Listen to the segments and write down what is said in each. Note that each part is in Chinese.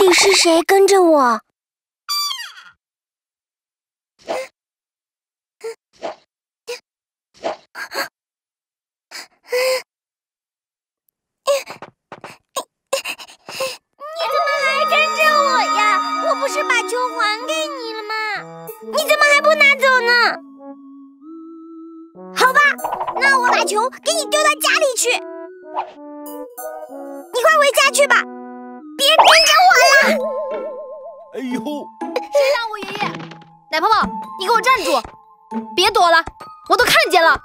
底是谁跟着我？你怎么还跟着我呀？我不是把球还给你了吗？你怎么还不拿走呢？好吧，那我把球给你丢到家里去。你快回家去吧，别跟着我了。 哎呦！ 谁打我爷爷？奶泡泡，你给我站住！别躲了，我都看见了。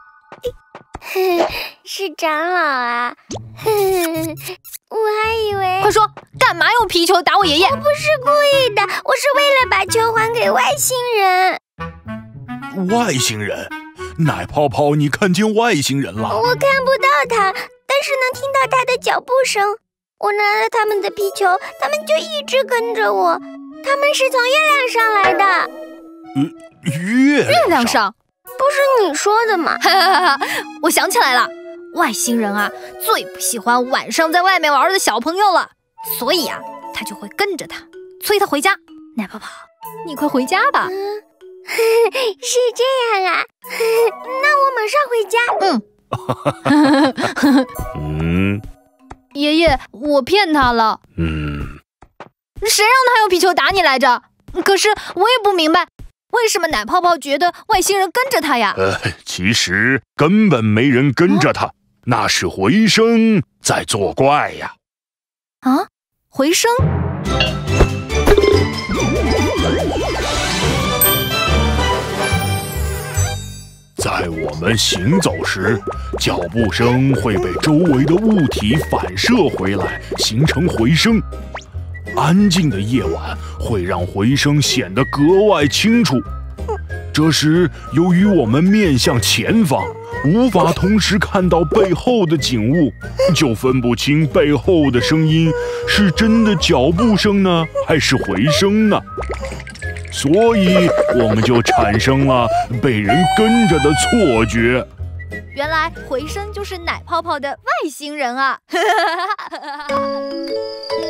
是长老啊，我还以为…… 快说，干嘛用皮球打我爷爷？ 我不是故意的，我是为了把球还给外星人。 外星人？奶泡泡，你看见外星人了？ 我看不到他，但是能听到他的脚步声。我拿了他们的皮球，他们就一直跟着我。他们是从月亮上来的。 月亮上？ 不是你说的吗？ 我想起来了，外星人啊，最不喜欢晚上在外面玩的小朋友了，所以啊，他就会跟着他，催他回家。奶泡泡，你快回家吧。 是这样啊，那我马上回家。 爷爷，我骗他了。谁让他用皮球打你来着？可是我也不明白，为什么奶泡泡觉得外星人跟着他呀？ 其实根本没人跟着他，那是回声在作怪呀。 啊，回声？ 在我们行走时，脚步声会被周围的物体反射回来，形成回声。安静的夜晚会让回声显得格外清楚。这时，由于我们面向前方，无法同时看到背后的景物，就分不清背后的声音是真的脚步声呢，还是回声呢？所以我们就产生了被人跟着的错觉。 原来回声就是奶泡泡的外星人啊！